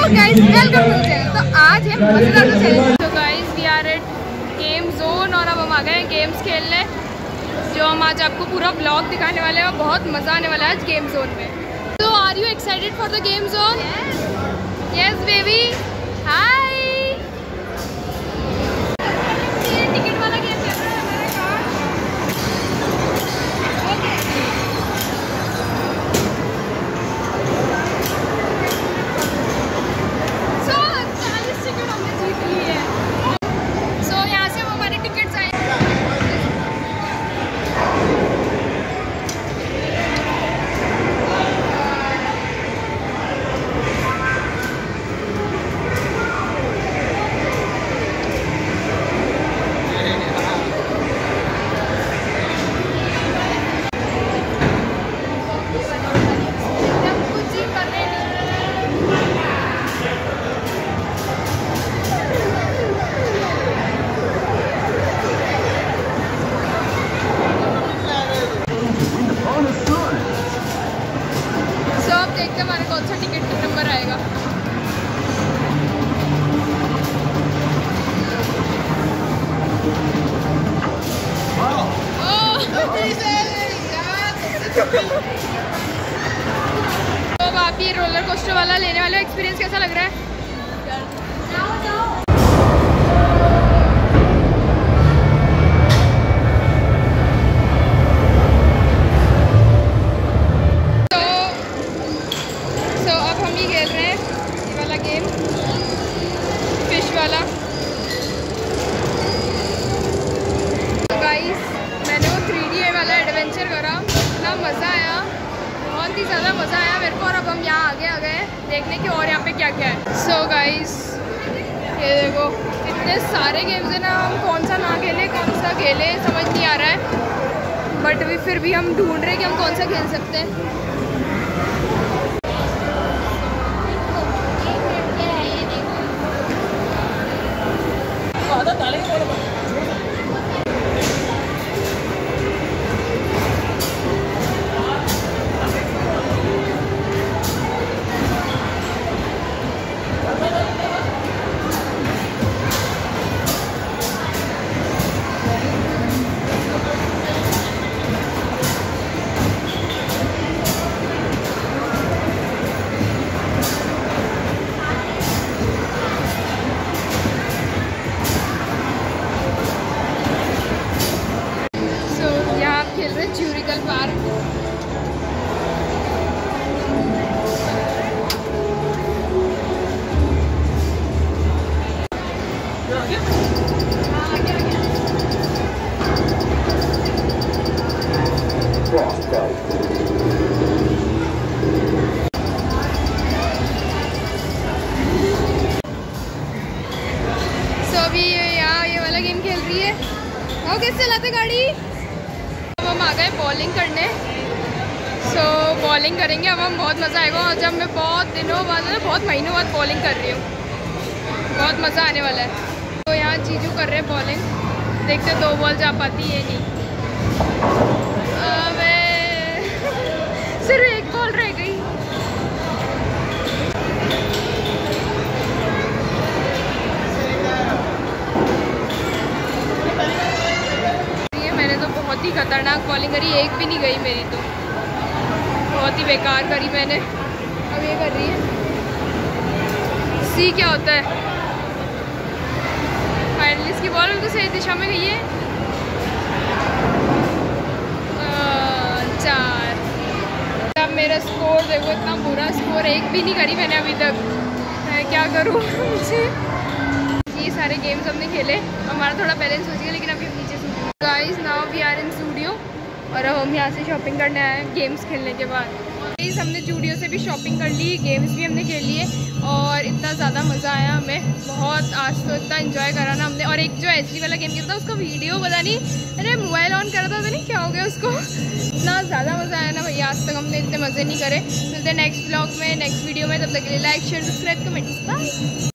Guys welcome to channel. तो आज है मजेदार चैलेंज। तो guys we are at game zone और अब हम आ गए हैं गेम्स खेलने, जो हम आज आपको पूरा ब्लॉग दिखाने वाले हैं और बहुत मज़ा आने वाला है आज गेम जोन में। तो are you excited for the game zone? Yes baby, hi. Ticket वाला गेम खेल रहे हैं हमारे कार्ड। सो 40 टिकट हमने जीत ली है। सो यहाँ से वो हमारे टिकट्स आए। देखते हमारे कौन सा टिकट नंबर आएगा। तो अब आप ये रोलर कोस्टर वाला लेने वाले हो, एक्सपीरियंस कैसा लग रहा है? फिश वाला। तो गाइस मैंने वो 3D वाला एडवेंचर करा, इतना मज़ा आया, बहुत ही ज़्यादा मज़ा आया मेरे को। और अब हम यहाँ आगे आ गए देखने की और यहाँ पे क्या क्या है। सो गाइस ये देखो, इतने सारे गेम्स हैं ना, हम कौन सा ना खेले कौन सा खेले समझ नहीं आ रहा है, बट फिर भी हम ढूंढ रहे हैं कि हम कौन सा खेल सकते हैं। खेल रहे ज्यूरिकल पार्क। सो अभी यहाँ ये वाला गेम खेल रही है। वो कैसे चलाते गाड़ी? हम आ गए बॉलिंग करने। सो बॉलिंग करेंगे अब हम, बहुत मज़ा आएगा। और जब मैं बहुत दिनों बाद, बहुत महीनों बाद बॉलिंग कर रही हूँ, बहुत मज़ा आने वाला है। तो यहाँ जीजू कर रहे हैं बॉलिंग, देखते 2 बॉल जा पाती है नहीं। सिर्फ 1 बॉल रह गई। बहुत ही खतरनाक बॉलिंग करी, एक भी नहीं गई मेरी, तो बहुत ही बेकार करी मैंने। अब ये कर रही है सी, क्या होता है? फाइनली इसकी बॉल बिल्कुल सही दिशा में गई है। 4। अब मेरा स्कोर देखो, इतना बुरा स्कोर, एक भी नहीं करी मैंने अभी तक। मैं क्या करूँ मुझे। ये सारे गेम्स हमने खेले, हमारा थोड़ा बैलेंस हो गया, लेकिन अभी हम नीचे guys now we are in studio और अब हम यहाँ से शॉपिंग करने आए हैं गेम्स खेलने के बाद। गाइस हमने स्टूडियो से भी शॉपिंग कर ली, गेम्स भी हमने खेल लिए और इतना ज़्यादा मज़ा आया हमें, बहुत। आज तो इतना एंजॉय करा ना हमने। और एक जो HD वाला गेम खेलता था उसका वीडियो पता नहीं, अरे मोबाइल ऑन करा था, नहीं क्या हो गया उसको। इतना ज़्यादा मज़ा आया ना भैया, आज तक हमने इतने मज़े नहीं करे। मिलते हैं नेक्स्ट ब्लॉग में, नेक्स्ट वीडियो में। तब तक के लिए like share subscribe comment bye.